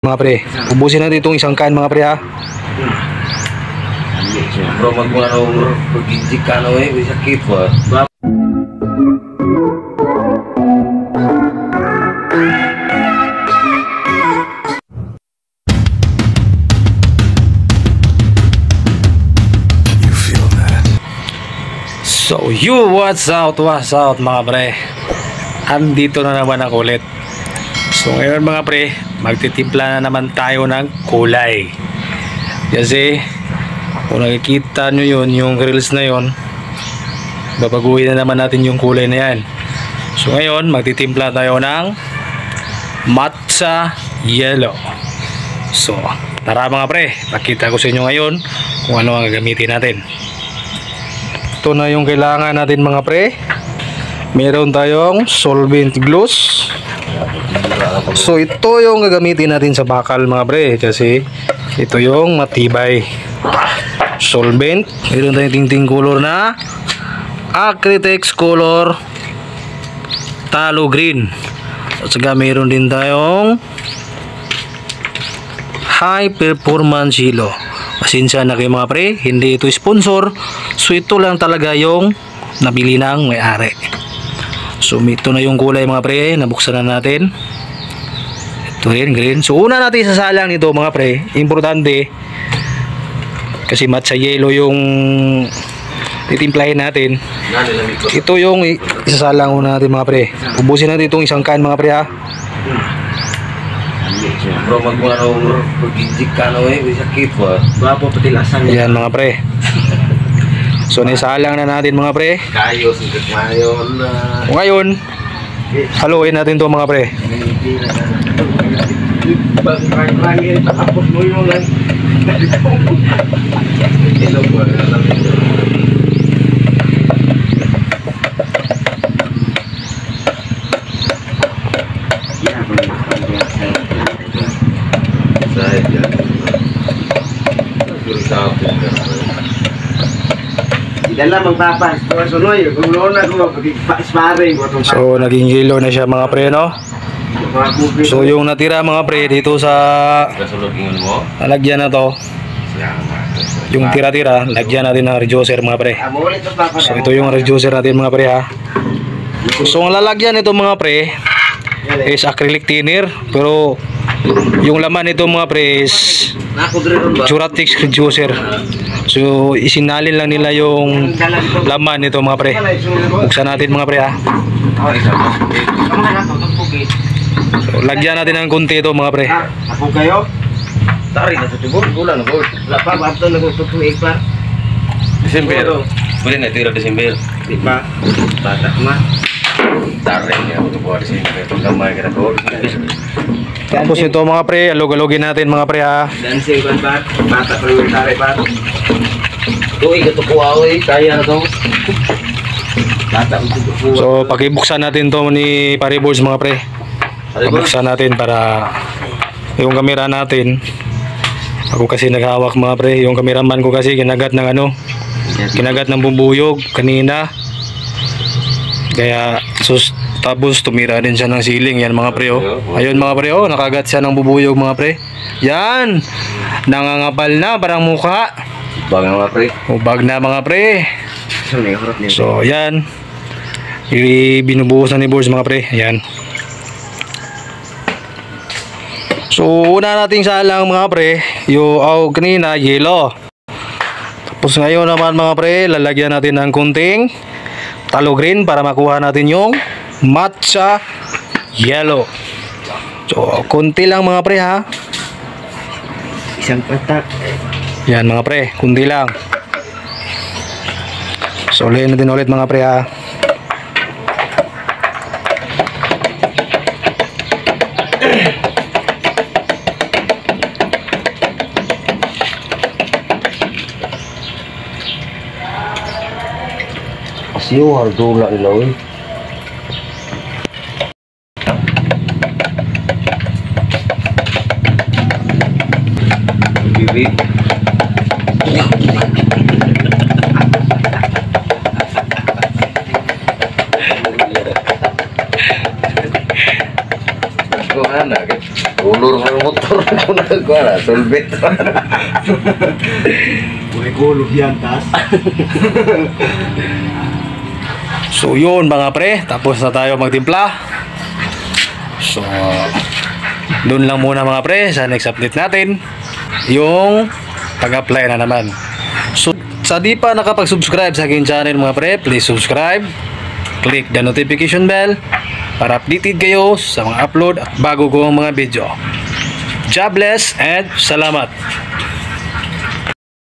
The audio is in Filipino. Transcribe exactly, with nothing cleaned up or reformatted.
mga pre. Ubusin natin itong isang can mga pre ha. Bro, mag-ano, pag-ijik ka na eh, may sakit ba? So you, what's out, what's out mga pre. Andito na naman ako ulit. So ngayon mga pre, magtitimpla na naman tayo ng kulay. Kasi kung nakikita nyo yun, yung grills na yun, babaguhin na naman natin yung kulay na yan. So ngayon, magtitimpla tayo ng matcha yellow. So tara mga pre, pakita ko sa inyo ngayon kung ano ang gagamitin natin. Ito na yung kailangan natin mga pre. Meron tayong solvent glues. So ito yung gagamitin natin sa bakal mga pre, kasi ito yung matibay. Solvent. Meron tayong tingting color na Acritex color talo green. At saka meron din tayong high performance yellow. Pasensya na kayo mga pre, hindi ito sponsor. So ito lang talaga yung nabili ng may-ari. So ito na yung kulay mga pre, nabuksan na natin. Ito rin, green. So una natin sasalang nito mga pre, importante, kasi matcha yellow yung titimplahin natin. Ito yung isasalang una natin mga pre. Ubusin natin itong isang can mga pre ha. Bro, mag-ano, pag-ijik ka na eh, may sakit ba? Bapo patilasan yan mga pre. So nisalang na natin mga pre. Kayo, sigat ngayon na. Ngayon, haluin natin to mga pre. Pag-rangin, tapos mo yung lang. Hello po, alam ito. Dala magpapas ko sunoy gulo na ko pag-sparring ko. So naging yellow na siya mga pre no. So yung natira mga pre dito sa lalagyan na to, yung tira-tira lagyan natin ng reducer mga pre. So ito yung reducer natin mga pre ha. So ang lalagyan nito mga pre is acrylic thinner, pero yung laman nito mga pre is Duratex reducer. So isinalin lang nila yung laman nito mga pre. Buksan natin mga pre ha. So lagyan natin ng konti ito mga pre. Ako kayo? Tari na tutubog, bulan na bol. Lapa, bato na tutubog pa. Desember. Pwede na tira Desember. Di ba? Batak ma. Tari niya tutubog Desember. Itong gamay ka na ko. Tapos ito mga pre, alog-alogin natin mga pre ha. Dancing kan ba? Batak pa yung tari pa. Tuwi ka tukuawi, kaya na to. Batak tutubog. So pakibuksan natin to ni Pariboards mga pre. Pakibuksan natin para yung kamera natin. Ako kasi naghawak mga pre, yung cameraman ko kasi kinagat ng ano, kinagat ng bubuyog kanina. Kaya sus, tapos tumira din siya ng ceiling yan mga pre oh. Ayun mga pre oh, nakagat siya ng bubuyog mga pre. Yan, nangangapal na parang mukha. Bag na mga pre. Ubag na mga pre. So yan, binubuhos na ni Boards mga pre. Yan. So una nating salang mga pre, yung oh, kanina yellow. Tapos ngayon naman mga pre, lalagyan natin ng kunting talo green para makuha natin yung matcha yellow. So kunti lang mga pre ha. Isang patak. Yan mga pre, kunti lang. So ulitin natin ulit mga pre ha. Siyo hardula nila eh. Bibi. Kok ana kan? Ulur motor. Ako nagkuha na, solvit. Kurikulum yan, tas. So yun mga pre, tapos na tayo magtimpla. So doon lang muna mga pre sa next update natin yung pag-apply na naman. So sa di pa nakapag-subscribe sa aking channel mga pre, please subscribe, click the notification bell para updated kayo sa mga upload at bago kong mga video. God bless and salamat.